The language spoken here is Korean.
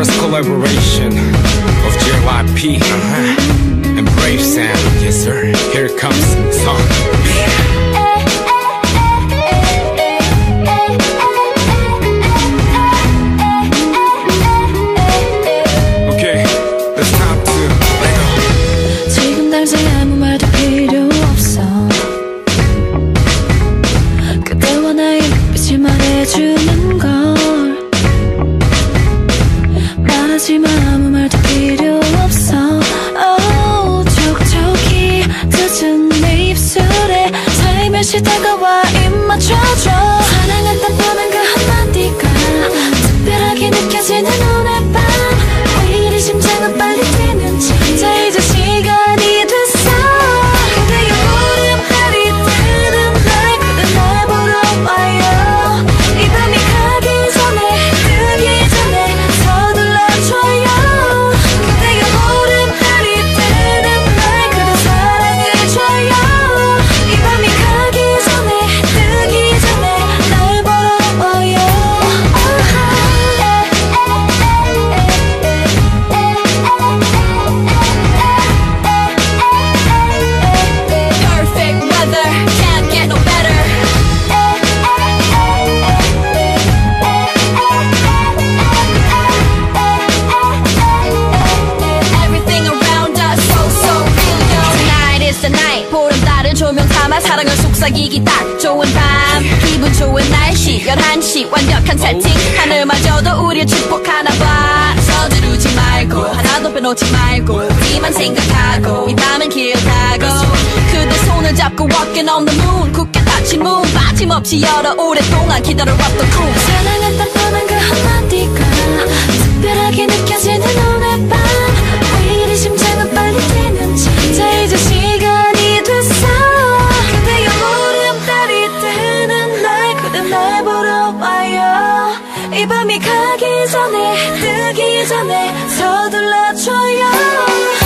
first collaboration of JYP and Brave Sound. Yes sir, here comes song. Okay, it's time to let go. 지금 당장 아무 말도 필요 없어. 그대와 나의 빛이 말해주는 걸. 말하지마 아무 말도 필요 없어. 촉촉히 젖은 내 입술에 살며시 다가와 입 맞춰줘. 사랑한다는 그 한마디가 특별하게 느껴지는 오늘 밤. 왜 이리 심장은 빨리 뛰는지. 자 이제 시간이 됐어. 그대의 오랜만이 뜨는 날 그대 날 보러 와요. 이 밤이 가기 전에 뜨기 전에 서둘러줘요. 그대의 오랜만이 뜨는 날 그대 사랑해줘요. 이 밤이 가기 전에 뜨기 전에 날 보러 와요. Perfect weather, can't get no better. Everything around us so real. Tonight is the night. 보름달을 조명 삼아 사랑을 속삭이기 딱 좋은 밤. 기분 좋은 날씨 11시 완벽한 세팅. 하늘마저도 우릴 축복하나봐. 서두르지 말고 하나도 빼놓지 말고 우리만 생각하고 이 밤은 길다고. 그대 손을 잡고 walking on the moon. 굳게 닫힌 문 빠짐없이 열어 오랫동안 기다려왔던 꿈. 사랑한다는 그 한마디가 특별하게 느껴지는 오늘 밤. 왜 이리 심장은 빨리 뛰는지. 자 이제 시간이 됐어. 그대의 오름달이 뜨는 날 그대 날 보러 와요. 이 밤이 가기 전에 뜨기 전에 서둘러줘요.